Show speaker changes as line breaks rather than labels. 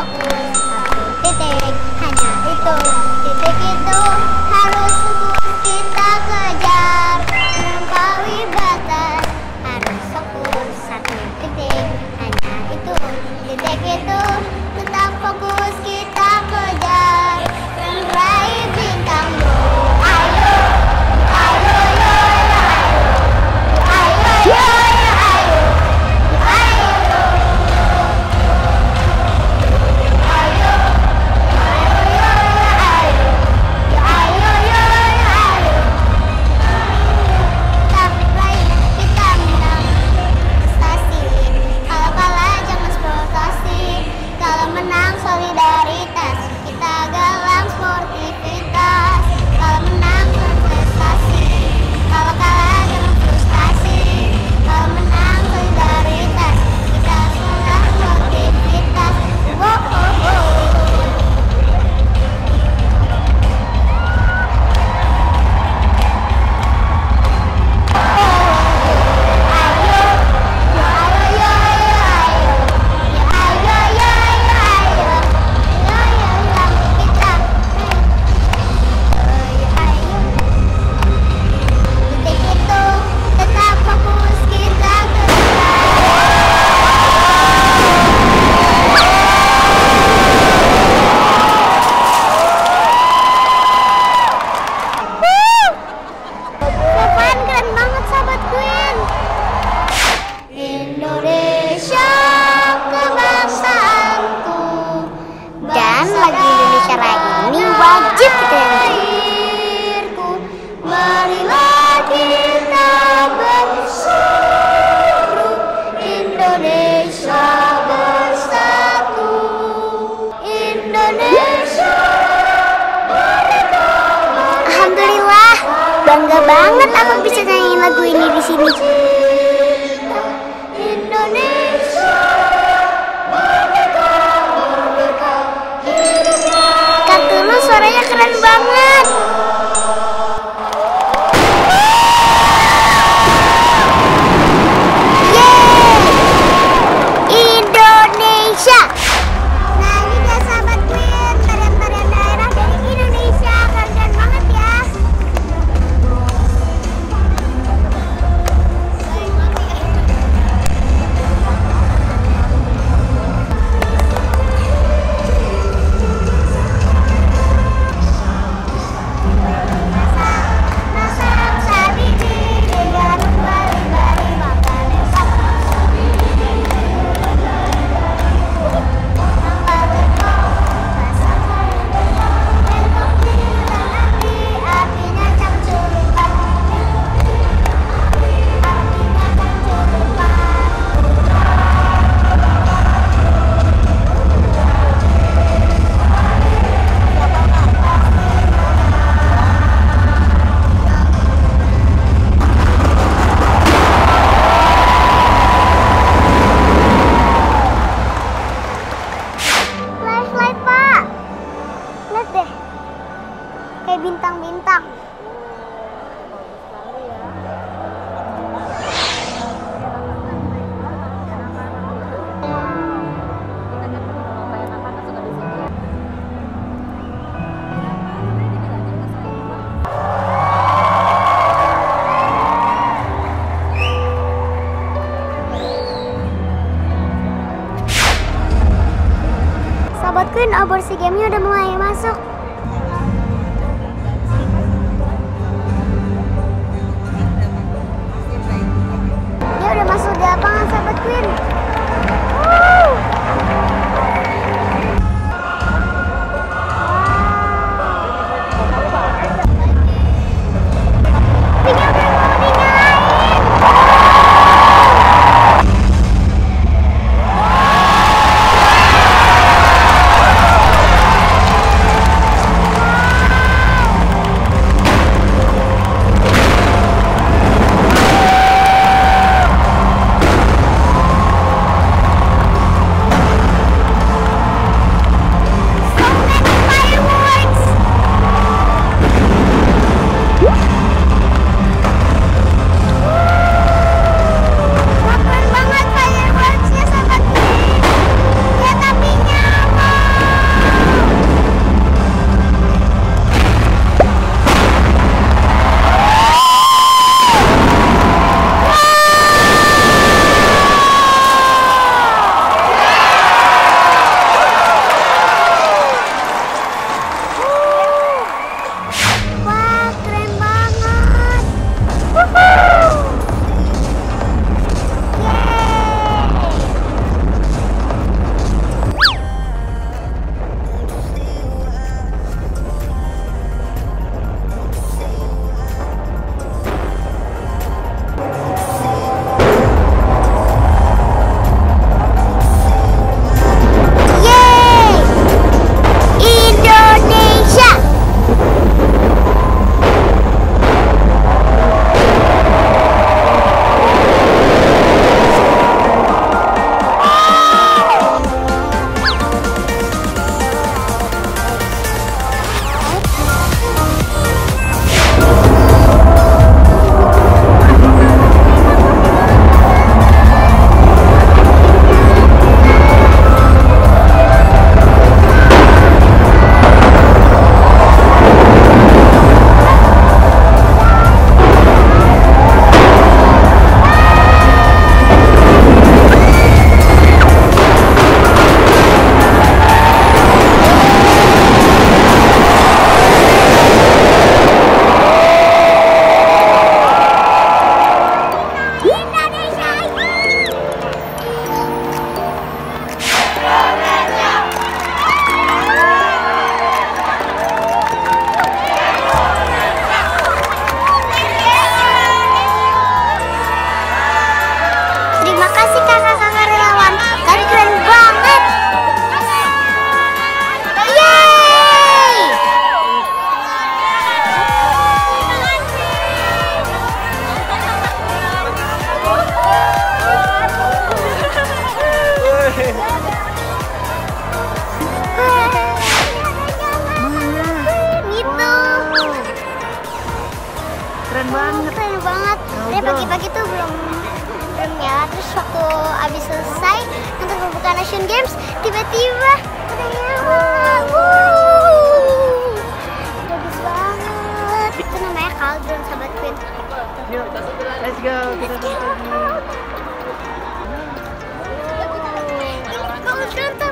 fokus satu titik, hanya itu titik itu harus fokus kita kejar, melampaui batas harus fokus satu titik, hanya itu titik itu tetap fokus kita kejar, meraih bintang biru. Ayo, ayo, ayo, ayo, ayo, ayo, solidaritas, kita galang sportivitas. Kalau menang berprestasi, kalau kalah jangan frustasi. Kalau menang solidaritas, kita galang sportivitas. Wow, wow, wow. Indonesia kebangsaanku, dan lagu Indonesia Raya ini wajib kita nyanyi. Marilah kita bersatu, Indonesia bersatu, Indonesia merdeka. Alhamdulillah, bangga banget aku bisa nyanyiin lagu ini di sini. Indonesia merdeka, merdeka, Kak Tulus suaranya keren banget. Yeay, Indonesia. Nah ini dia sahabat Queen, tarian-tarian daerah dari Indonesia, keren banget ya. Kayak bintang-bintang. Sahabat Queen, obor SEA Games-nya udah mulai masuk. Udah masuk di lapangan sahabat Queen. kasih kakak-kakak relawan. Kalian keren banget. Yeay! Gitu.
Keren banget.
Keren banget. Dari pagi-pagi tuh belum ya. Terus waktu abis selesai untuk pembukaan Asian Games, tiba-tiba ada nyawa. Bagus banget. Itu namanya Cauldron, Sahabat Queen.
Yuk, let's go. Kita balik lagi.
Cauldron tuh